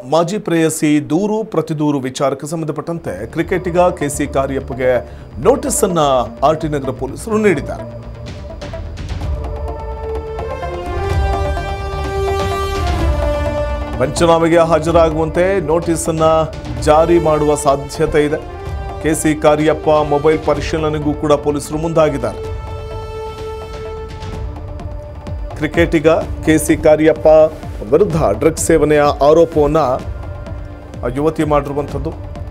ಮಾಜಿ ಪ್ರೇಯಸಿ ದೂರು ಪ್ರತಿದೂರು ವಿಚಾರಕ್ಕೆ ಸಂಬಂಧಪಟ್ಟಂತೆ ಕ್ರಿಕೆಟಿಗ ಕೆಸಿ ಕಾರ್ಯಪ್ಪಗೆ ನೋಟಿಸ್ ಅನ್ನ ಆರ್ಟಿ ನಗರ ಪೊಲೀಸರು ನೀಡಿದ್ದಾರೆ. ಪಂಚನಾಮೆಗೆ ಹಾಜರಾಗುವಂತೆ ನೋಟಿಸ್ ಅನ್ನ ಜಾರಿ ಮಾಡುವ ಸಾಧ್ಯತೆ ಇದೆ. ಕೆಸಿ ಕಾರ್ಯಪ್ಪ ಮೊಬೈಲ್ ಪರಿಶೀಲನೆಗೂ ಕೂಡ ಪೊಲೀಸರು ಮುಂದಾಗಿದ್ದಾರೆ. ಕ್ರಿಕೆಟಿಗ ಕೆಸಿ ಕಾರ್ಯಪ್ಪ ವಿರುದ್ಧ ಡ್ರಗ್ಸ್ ಸೇವನೆಯ ಆರೋಪವನ್ನ ಯುವತಿ ಮಾಡಿರುವಂಥದ್ದು.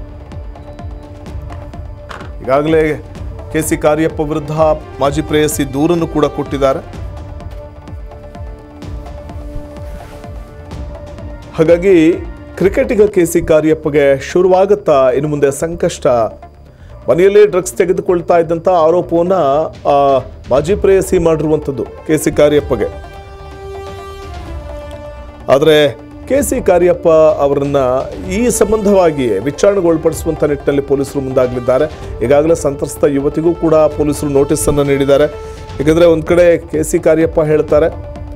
ಈಗಾಗಲೇ ಕೆಸಿ ಕಾರ್ಯಪ್ಪ ವಿರುದ್ಧ ಮಾಜಿ ಪ್ರೇಯಸಿ ದೂರನ್ನು ಕೂಡ ಕೊಟ್ಟಿದ್ದಾರೆ. ಹಾಗಾಗಿ ಕ್ರಿಕೆಟಿಗ ಕೆಸಿ ಕಾರ್ಯಪ್ಪಗೆ ಶುರುವಾಗುತ್ತಾ ಇನ್ನು ಮುಂದೆ ಸಂಕಷ್ಟ. ಮನೆಯಲ್ಲೇ ಡ್ರಗ್ಸ್ ತೆಗೆದುಕೊಳ್ತಾ ಇದ್ದಂಥ ಆರೋಪವನ್ನು ಮಾಜಿ ಪ್ರೇಯಸಿ ಮಾಡಿರುವಂಥದ್ದು ಕೆಸಿ ಕಾರ್ಯಪ್ಪಗೆ. ಆದರೆ ಕೆಸಿ ಕಾರ್ಯಪ್ಪ ಅವರನ್ನ ಈ ಸಂಬಂಧವಾಗಿ ವಿಚಾರಣೆಗೊಳಪಡಿಸುವಂಥ ನಿಟ್ಟಿನಲ್ಲಿ ಪೊಲೀಸರು ಮುಂದಾಗಲಿದ್ದಾರೆ. ಈಗಾಗಲೇ ಸಂತ್ರಸ್ತ ಯುವತಿಗೂ ಕೂಡ ಪೊಲೀಸರು ನೋಟಿಸನ್ನು ನೀಡಿದ್ದಾರೆ. ಯಾಕಂದರೆ ಒಂದು ಕಡೆ ಕೆಸಿ ಕಾರ್ಯಪ್ಪ ಹೇಳ್ತಾರೆ,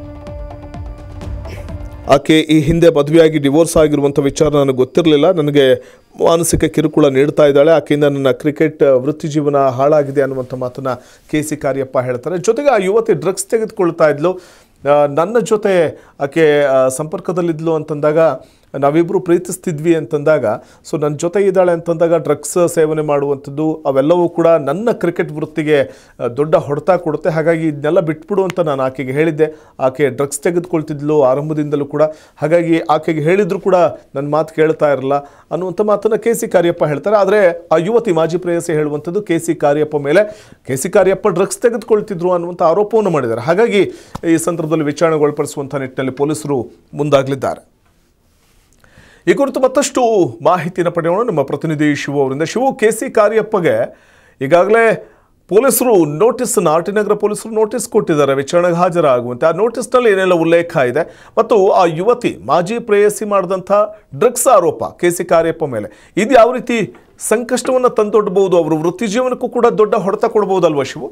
ಆಕೆ ಈ ಹಿಂದೆ ಮದುವೆಯಾಗಿ ಡಿವೋರ್ಸ್ ಆಗಿರುವಂಥ ವಿಚಾರ ನನಗೆ ಗೊತ್ತಿರಲಿಲ್ಲ, ನನಗೆ ಮಾನಸಿಕ ಕಿರುಕುಳ ನೀಡ್ತಾ ಇದ್ದಾಳೆ, ಆಕೆಯಿಂದ ನನ್ನ ಕ್ರಿಕೆಟ್ ವೃತ್ತಿ ಜೀವನ ಹಾಳಾಗಿದೆ ಅನ್ನುವಂಥ ಮಾತನ್ನು ಕೆಸಿ ಕಾರ್ಯಪ್ಪ ಹೇಳ್ತಾರೆ. ಜೊತೆಗೆ ಆ ಯುವತಿ ಡ್ರಗ್ಸ್ ತೆಗೆದುಕೊಳ್ತಾ ಇದ್ಲು, ನನ್ನ ಜೊತೆ ಆಕೆ ಸಂಪರ್ಕದಲ್ಲಿದ್ಲು ಅಂತಂದಾಗ, ನಾವಿಬ್ಬರು ಪ್ರೀತಿಸ್ತಿದ್ವಿ ಅಂತಂದಾಗ, ಸೊ ನನ್ನ ಜೊತೆ ಇದ್ದಾಳೆ ಅಂತಂದಾಗ ಡ್ರಗ್ಸ್ ಸೇವನೆ ಮಾಡುವಂಥದ್ದು ಅವೆಲ್ಲವೂ ಕೂಡ ನನ್ನ ಕ್ರಿಕೆಟ್ ವೃತ್ತಿಗೆ ದೊಡ್ಡ ಹೊಡೆತ ಕೊಡುತ್ತೆ. ಹಾಗಾಗಿ ಇದನ್ನೆಲ್ಲ ಬಿಟ್ಬಿಡು ಅಂತ ನಾನು ಆಕೆಗೆ ಹೇಳಿದ್ದೆ. ಆಕೆ ಡ್ರಗ್ಸ್ ತೆಗೆದುಕೊಳ್ತಿದ್ಲು ಆರಂಭದಿಂದಲೂ ಕೂಡ. ಹಾಗಾಗಿ ಆಕೆಗೆ ಹೇಳಿದ್ರು ಕೂಡ ನನ್ನ ಮಾತು ಕೇಳ್ತಾ ಇರಲ್ಲ ಅನ್ನುವಂಥ ಮಾತನ್ನು ಕೆಸಿ ಕಾರ್ಯಪ್ಪ ಹೇಳ್ತಾರೆ. ಆದರೆ ಆ ಯುವತಿ ಮಾಜಿ ಪ್ರೇಯಸಿ ಹೇಳುವಂಥದ್ದು ಕೆಸಿ ಕಾರ್ಯಪ್ಪ ಮೇಲೆ ಕೆಸಿ ಕಾರ್ಯಪ್ಪ ಡ್ರಗ್ಸ್ ತೆಗೆದುಕೊಳ್ತಿದ್ರು ಅನ್ನುವಂಥ ಆರೋಪವನ್ನು ಮಾಡಿದ್ದಾರೆ. ಹಾಗಾಗಿ ಈ ಸಂದರ್ಭದಲ್ಲಿ ವಿಚಾರಣೆಗೊಳಪಡಿಸುವಂಥ ನಿಟ್ಟಿನಲ್ಲಿ ಪೊಲೀಸರು ಮುಂದಾಗಲಿದ್ದಾರೆ. ಈ ಕುರಿತು ಮತ್ತಷ್ಟು ಮಾಹಿತಿಯನ್ನು ಪಡೆಯೋಣ ನಮ್ಮ ಪ್ರತಿನಿಧಿ ಶಿವು ಅವರಿಂದ. ಶಿವು, ಕೆಸಿ ಕಾರ್ಯಪ್ಪಗೆ ಈಗಾಗಲೇ ಪೊಲೀಸರು ನೋಟಿಸನ್ನು ಆರ್ಟಿ ನಗರ ಪೊಲೀಸರು ನೋಟಿಸ್ ಕೊಟ್ಟಿದ್ದಾರೆ ವಿಚಾರಣೆಗೆ ಹಾಜರಾಗುವಂತೆ. ಆ ನೋಟಿಸ್ನಲ್ಲಿ ಏನೆಲ್ಲ ಉಲ್ಲೇಖ ಇದೆ ಮತ್ತು ಆ ಯುವತಿ ಮಾಜಿ ಪ್ರೇಯಸಿ ಮಾಡಿದಂಥ ಡ್ರಗ್ಸ್ ಆರೋಪ ಕೆಸಿ ಕಾರ್ಯಪ್ಪ ಮೇಲೆ ಇದು ಯಾವ ರೀತಿ ಸಂಕಷ್ಟವನ್ನು ತಂದೊಡ್ಡಬಹುದು, ಅವರು ವೃತ್ತಿ ಜೀವನಕ್ಕೂ ಕೂಡ ದೊಡ್ಡ ಹೊಡೆತ ಕೊಡಬಹುದಲ್ವಾ ಶಿವು?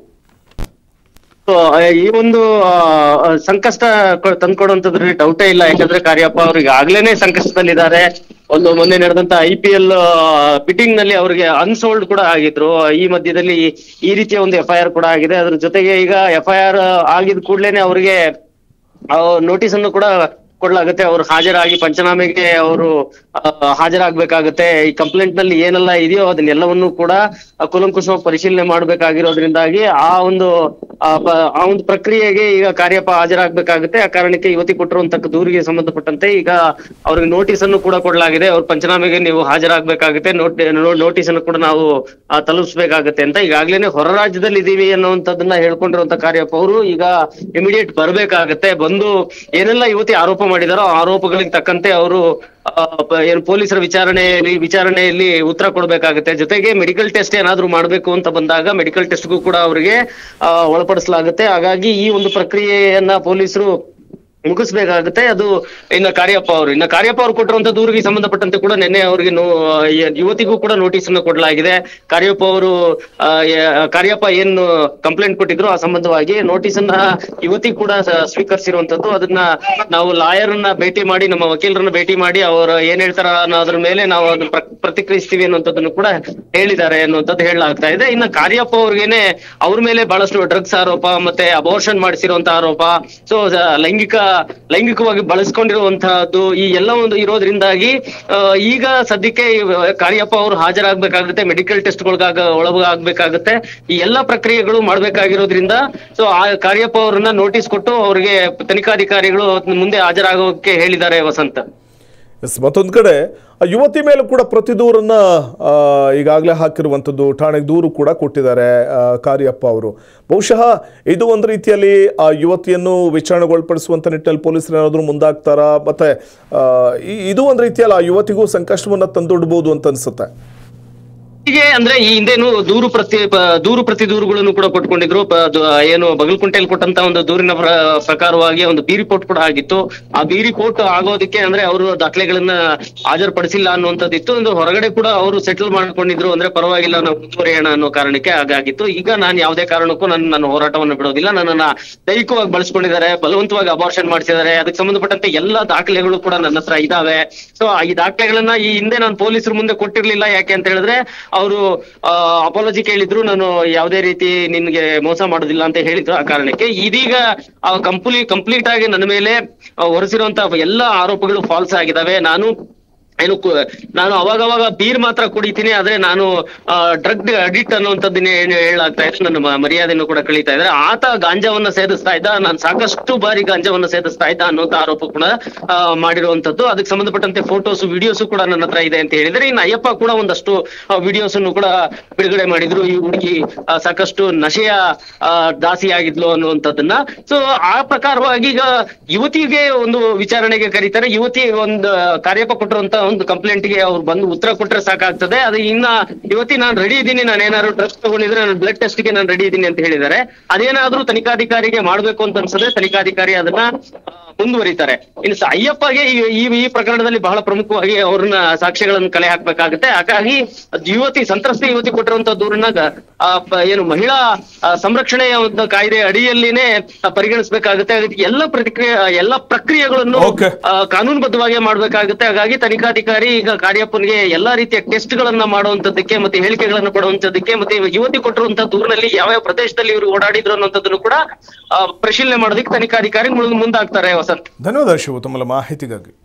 ಈ ಒಂದು ಸಂಕಷ್ಟ ತಂದ್ಕೊಡುವಂತದ್ರಲ್ಲಿ ಡೌಟೇ ಇಲ್ಲ. ಯಾಕಂದ್ರೆ ಕಾರ್ಯಪ್ಪ ಅವ್ರಿಗೆ ಆಗ್ಲೇನೆ ಸಂಕಷ್ಟದಲ್ಲಿದ್ದಾರೆ. ಒಂದು ಮೊನ್ನೆ ನಡೆದಂತ IPL ಬಿಟ್ಟಿಂಗ್ ನಲ್ಲಿ ಅವ್ರಿಗೆ ಅನ್ಸೋಲ್ಡ್ ಕೂಡ ಆಗಿದ್ರು. ಈ ಮಧ್ಯದಲ್ಲಿ ಈ ರೀತಿಯ ಒಂದು FIR ಕೂಡ ಆಗಿದೆ. ಅದ್ರ ಜೊತೆಗೆ ಈಗ FIR ಆಗಿದ ಕೂಡ್ಲೇನೆ ಅವ್ರಿಗೆ ನೋಟಿಸ್ ಅನ್ನು ಕೂಡ ಕೊಡ್ಲಾಗುತ್ತೆ. ಅವ್ರು ಹಾಜರಾಗಿ ಪಂಚನಾಮೆಗೆ ಅವರು ಹಾಜರಾಗ್ಬೇಕಾಗತ್ತೆ. ಈ ಕಂಪ್ಲೇಂಟ್ ನಲ್ಲಿ ಏನೆಲ್ಲ ಇದೆಯೋ ಅದನ್ನೆಲ್ಲವನ್ನು ಕೂಡ ಕೂಲಂಕುಷವಾಗಿ ಪರಿಶೀಲನೆ ಮಾಡ್ಬೇಕಾಗಿರೋದ್ರಿಂದಾಗಿ ಆ ಒಂದು ಪ್ರಕ್ರಿಯೆಗೆ ಈಗ ಕಾರ್ಯಪ್ಪ ಹಾಜರಾಗ್ಬೇಕಾಗುತ್ತೆ. ಆ ಕಾರಣಕ್ಕೆ ಯುವತಿ ಕೊಟ್ಟಿರುವಂತ ದೂರಿಗೆ ಸಂಬಂಧಪಟ್ಟಂತೆ ಈಗ ಅವ್ರಿಗೆ ನೋಟಿಸ್ ಅನ್ನು ಕೂಡ ಕೊಡ್ಲಾಗಿದೆ. ಅವ್ರ ಪಂಚನಾಮೆಗೆ ನೀವು ಹಾಜರಾಗ್ಬೇಕಾಗುತ್ತೆ, ನೋಟಿಸ್ ಅನ್ನು ಕೂಡ ನಾವು ತಲುಪಿಸ್ಬೇಕಾಗತ್ತೆ ಅಂತ ಈಗಾಗ್ಲೇನೆ ಹೊರ ರಾಜ್ಯದಲ್ಲಿ ಇದೀವಿ ಅನ್ನುವಂಥದ್ದನ್ನ ಹೇಳ್ಕೊಂಡಿರುವಂತ ಕಾರ್ಯಪ್ಪ ಅವರು ಈಗ ಇಮಿಡಿಯೇಟ್ ಬರ್ಬೇಕಾಗತ್ತೆ. ಬಂದು ಏನೆಲ್ಲ ಯುವತಿ ಆರೋಪ ಮಾಡಿದಾರೋ ಆರೋಪಗಳಿಗೆ ತಕ್ಕಂತೆ ಅವರು ಏನು ಪೊಲೀಸರ ವಿಚಾರಣೆಯಲ್ಲಿ ಉತ್ತರ ಕೊಡ್ಬೇಕಾಗುತ್ತೆ. ಜೊತೆಗೆ ಮೆಡಿಕಲ್ ಟೆಸ್ಟ್ ಏನಾದ್ರು ಮಾಡ್ಬೇಕು ಅಂತ ಬಂದಾಗ ಮೆಡಿಕಲ್ ಟೆಸ್ಟ್ಗೂ ಕೂಡ ಅವರಿಗೆ ಒಳಪಡಿಸಲಾಗುತ್ತೆ. ಹಾಗಾಗಿ ಈ ಒಂದು ಪ್ರಕ್ರಿಯೆಯನ್ನ ಪೊಲೀಸರು ಮುಗಿಸ್ಬೇಕಾಗುತ್ತೆ. ಅದು ಇನ್ನ ಕಾರ್ಯಪ್ಪ ಅವರು ಕೊಟ್ಟಿರುವಂತ ದೂರಿಗೆ ಸಂಬಂಧಪಟ್ಟಂತೆ ಕೂಡ ನಿನ್ನೆ ಅವರಿಗೆ ಯುವತಿಗೂ ಕೂಡ ನೋಟಿಸ್ ಅನ್ನು ಕೊಡಲಾಗಿದೆ. ಕಾರ್ಯಪ್ಪ ಏನು ಕಂಪ್ಲೇಂಟ್ ಕೊಟ್ಟಿದ್ರು ಆ ಸಂಬಂಧವಾಗಿ ನೋಟಿಸ್ ಅನ್ನ ಯುವತಿ ಕೂಡ ಸ್ವೀಕರಿಸಿರುವಂತದ್ದು. ಅದನ್ನ ನಾವು ಲಾಯರ್ ಅನ್ನ ಭೇಟಿ ಮಾಡಿ, ನಮ್ಮ ವಕೀಲರನ್ನ ಭೇಟಿ ಮಾಡಿ ಅವರು ಏನ್ ಹೇಳ್ತಾರ ಅನ್ನೋದ್ರ ಮೇಲೆ ನಾವು ಅದನ್ನ ಪ್ರತಿಕ್ರಿಯಿಸ್ತೀವಿ ಅನ್ನುವಂಥದ್ದನ್ನು ಕೂಡ ಹೇಳಿದ್ದಾರೆ ಅನ್ನುವಂಥದ್ದು ಹೇಳಲಾಗ್ತಾ ಇದೆ. ಇನ್ನು ಕಾರ್ಯಪ್ಪ ಅವ್ರಿಗೇನೆ ಅವ್ರ ಮೇಲೆ ಬಹಳಷ್ಟು ಡ್ರಗ್ಸ್ ಆರೋಪ ಮತ್ತೆ ಅಬೋರ್ಷನ್ ಮಾಡಿಸಿರುವಂತ ಆರೋಪ, ಸೊ ಲೈಂಗಿಕವಾಗಿ ಬಳಸ್ಕೊಂಡಿರುವಂತಹದ್ದು ಈ ಎಲ್ಲ ಒಂದು ಇರೋದ್ರಿಂದಾಗಿ ಈಗ ಸದ್ಯಕ್ಕೆ ಕಾರ್ಯಪ್ಪ ಅವರು ಹಾಜರಾಗಬೇಕಾಗುತ್ತೆ, ಮೆಡಿಕಲ್ ಟೆಸ್ಟ್ಗಳಿಗಾಗ ಒಳಗಾಗಬೇಕಾಗುತ್ತೆ. ಈ ಎಲ್ಲಾ ಪ್ರಕ್ರಿಯೆಗಳು ಮಾಡ್ಬೇಕಾಗಿರೋದ್ರಿಂದ ಸೊ ಆ ಕಾರ್ಯಪ್ಪ ಅವರನ್ನ ನೋಟಿಸ್ ಕೊಟ್ಟು ಅವರಿಗೆ ತನಿಖಾಧಿಕಾರಿಗಳು ಮುಂದೆ ಹಾಜರಾಗೋಕೆ ಹೇಳಿದ್ದಾರೆ ವಸಂತ. ಮತ್ತೊಂದು ಕಡೆ ಯುವತಿ ಮೇಲೂ ಕೂಡ ಪ್ರತಿದೂರನ್ನ ಈಗಾಗಲೇ ಹಾಕಿರುವಂಥದ್ದು, ಠಾಣೆಗೆ ದೂರು ಕೂಡ ಕೊಟ್ಟಿದ್ದಾರೆ ಕಾರ್ಯಪ್ಪ ಅವರು. ಬಹುಶಃ ಇದು ಒಂದು ರೀತಿಯಲ್ಲಿ ಆ ಯುವತಿಯನ್ನು ವಿಚಾರಣೆಗೊಳಪಡಿಸುವಂಥ ನಿಟ್ಟಿನಲ್ಲಿ ಪೊಲೀಸರು ಏನಾದರೂ ಮುಂದಾಗ್ತಾರಾ? ಮತ್ತೆ ಇದು ಒಂದು ರೀತಿಯಲ್ಲಿ ಆ ಯುವತಿಗೂ ಸಂಕಷ್ಟವನ್ನು ತಂದೊಡ್ಬೋದು ಅಂತ ಅನ್ಸುತ್ತೆ. ಹೀಗೆ ಅಂದ್ರೆ ಈ ಹಿಂದೆನು ದೂರು ಪ್ರತಿ ದೂರುಗಳನ್ನು ಕೂಡ ಕೊಟ್ಕೊಂಡಿದ್ರು. ಏನು ಬಗಲ್ಕುಂಟೆಯಲ್ಲಿ ಕೊಟ್ಟಂತ ಒಂದು ದೂರಿನ ಪ್ರಕಾರವಾಗಿ ಒಂದು ಬಿ ರಿಪೋರ್ಟ್ ಕೂಡ ಆಗಿತ್ತು. ಆ ಬಿ ರಿಪೋರ್ಟ್ ಆಗೋದಕ್ಕೆ ಅಂದ್ರೆ ಅವರು ದಾಖಲೆಗಳನ್ನ ಹಾಜರುಪಡಿಸಿಲ್ಲ ಅನ್ನುವಂಥದ್ದಿತ್ತು. ಒಂದು ಹೊರಗಡೆ ಕೂಡ ಅವರು ಸೆಟಲ್ ಮಾಡ್ಕೊಂಡಿದ್ರು, ಅಂದ್ರೆ ಪರವಾಗಿಲ್ಲ ನಾವು ಮುಂದುವರಿಯೋಣ ಅನ್ನೋ ಕಾರಣಕ್ಕೆ ಹಾಗಾಗಿತ್ತು. ಈಗ ನಾನು ಯಾವುದೇ ಕಾರಣಕ್ಕೂ ನನ್ನ ಹೋರಾಟವನ್ನು ಬಿಡೋದಿಲ್ಲ, ನನ್ನನ್ನ ದೈಹಿಕವಾಗಿ ಬಳಸ್ಕೊಂಡಿದ್ದಾರೆ, ಬಲವಂತವಾಗಿ ಅಬಾರ್ಷನ್ ಮಾಡಿಸಿದ್ದಾರೆ, ಅದಕ್ಕೆ ಸಂಬಂಧಪಟ್ಟಂತೆ ಎಲ್ಲಾ ದಾಖಲೆಗಳು ಕೂಡ ನನ್ನ ಹತ್ರ ಇದಾವೆ. ಸೊ ಈ ದಾಖಲೆಗಳನ್ನ ಈ ಹಿಂದೆ ನಾನು ಪೊಲೀಸರ ಮುಂದೆ ಕೊಟ್ಟಿರ್ಲಿಲ್ಲ. ಯಾಕೆ ಅಂತ ಹೇಳಿದ್ರೆ ಅವರು ಅಪಾಲಜಿ ಕೇಳಿದ್ರು, ನಾನು ಯಾವುದೇ ರೀತಿ ನಿನ್ಗೆ ಮೋಸ ಮಾಡೋದಿಲ್ಲ ಅಂತ ಹೇಳಿದ್ರು. ಆ ಕಾರಣಕ್ಕೆ ಇದೀಗ ಕಂಪ್ಲೀಟ್ ಆಗಿ ನನ್ನ ಮೇಲೆ ಹೊರಿಸಿರುವಂತಹ ಎಲ್ಲಾ ಆರೋಪಗಳು ಫಾಲ್ಸ್ ಆಗಿದಾವೆ. ನಾನು ಅವಾಗವಾಗ ಬೀರ್ ಮಾತ್ರ ಕುಡಿತೀನಿ, ಆದ್ರೆ ನಾನು ಡ್ರಗ್ ಅಡಿಕ್ಟ್ ಅನ್ನುವಂಥದ್ದನ್ನ ಹೇಳಾಗ್ತಾ ಇದೆ. ನನ್ನ ಮರ್ಯಾದೆಯನ್ನು ಕೂಡ ಕಳೀತಾ ಇದ್ದಾರೆ. ಆತ ಗಾಂಜಾವನ್ನ ಸೇದಿಸ್ತಾ ಇದ್ದ, ನಾನು ಸಾಕಷ್ಟು ಬಾರಿ ಗಾಂಜಾವನ್ನ ಸೇದಿಸ್ತಾ ಇದ್ದ ಅನ್ನುವಂತ ಆರೋಪ ಕೂಡ ಮಾಡಿರುವಂತದ್ದು. ಅದಕ್ಕೆ ಸಂಬಂಧಪಟ್ಟಂತೆ ಫೋಟೋಸ್ ವಿಡಿಯೋಸ್ ಕೂಡ ನನ್ನ ಹತ್ರ ಇದೆ ಅಂತ ಹೇಳಿದ್ರೆ, ಇನ್ನು ಅಯ್ಯಪ್ಪ ಕೂಡ ಒಂದಷ್ಟು ವಿಡಿಯೋಸ್ ಅನ್ನು ಕೂಡ ಬಿಡುಗಡೆ ಮಾಡಿದ್ರು. ಈ ಹುಡುಗಿ ಸಾಕಷ್ಟು ನಶೆಯ ದಾಸಿ ಆಗಿದ್ಲು ಅನ್ನುವಂಥದ್ದನ್ನ. ಸೊ ಆ ಪ್ರಕಾರವಾಗಿ ಈಗ ಯುವತಿಗೆ ಒಂದು ವಿಚಾರಣೆಗೆ ಕರೀತಾರೆ. ಯುವತಿ ಒಂದು ಕಾರ್ಯಪ್ಪ ಕೊಟ್ಟಿರುವಂತ ಒಂದು ಕಂಪ್ಲೇಂಟ್ ಗೆ ಅವ್ರು ಬಂದು ಉತ್ತರ ಕೊಟ್ರೆ ಸಾಕಾಗ್ತದೆ. ಅದು ಇನ್ನ ಯುವತಿ ನಾನು ರೆಡಿ ಇದ್ದೀನಿ, ನಾನು ಏನಾದ್ರು ಡ್ರಗ್ಸ್ ತಗೊಂಡಿದ್ರೆ ನಾನು ಬ್ಲಡ್ ಟೆಸ್ಟ್ ಗೆ ನಾನು ರೆಡಿ ಇದ್ದೀನಿ ಅಂತ ಹೇಳಿದ್ದಾರೆ. ಅದೇನಾದ್ರೂ ತನಿಖಾಧಿಕಾರಿಗೆ ಮಾಡ್ಬೇಕು ಅಂತ ಅನ್ಸದೆ ತನಿಖಾಧಿಕಾರಿ ಅದನ್ನ ಮುಂದುವರಿತಾರೆ. ಇನ್ನು ಅಯ್ಯಪ್ಪಗೆ ಈ ಪ್ರಕರಣದಲ್ಲಿ ಬಹಳ ಪ್ರಮುಖವಾಗಿ ಅವ್ರನ್ನ ಸಾಕ್ಷ್ಯಗಳನ್ನು ಕಲೆ ಹಾಕ್ಬೇಕಾಗುತ್ತೆ. ಹಾಗಾಗಿ ಸಂತ್ರಸ್ತ ಯುವತಿ ಕೊಟ್ಟಿರುವಂತ ದೂರನ್ನ ಏನು ಮಹಿಳಾ ಸಂರಕ್ಷಣೆಯ ಒಂದು ಕಾಯ್ದೆ ಅಡಿಯಲ್ಲಿನೇ ಪರಿಗಣಿಸಬೇಕಾಗುತ್ತೆ. ಅದಕ್ಕೆ ಎಲ್ಲ ಪ್ರಕ್ರಿಯೆಗಳನ್ನು ಕಾನೂನುಬದ್ಧವಾಗಿ ಮಾಡ್ಬೇಕಾಗುತ್ತೆ. ಹಾಗಾಗಿ ತನಿಖಾಧಿಕಾರಿ ಈಗ ಕಾರ್ಯಪ್ಪನಿಗೆ ಎಲ್ಲಾ ರೀತಿಯ ಟೆಸ್ಟ್ ಗಳನ್ನ ಮಾಡುವಂತದ್ದಕ್ಕೆ ಮತ್ತೆ ಹೇಳಿಕೆಗಳನ್ನ ಕೊಡುವಂತದ್ದಕ್ಕೆ ಮತ್ತೆ ಯುವತಿ ಕೊಟ್ಟಿರುವಂತಹ ದೂರಿನಲ್ಲಿ ಯಾವ ಪ್ರದೇಶದಲ್ಲಿ ಇವರು ಓಡಾಡಿದ್ರು ಅನ್ನೋಂಥದ್ದನ್ನು ಕೂಡ ಪರಿಶೀಲನೆ ಮಾಡೋದಕ್ಕೆ ತನಿಖಾಧಿಕಾರಿ ಮುಂದಾಗ್ತಾರೆ. ವಸಂತ್, ಧನ್ಯವಾದ ಶಿವು ತಮ್ಮ ಮಾಹಿತಿಗಾಗಿ.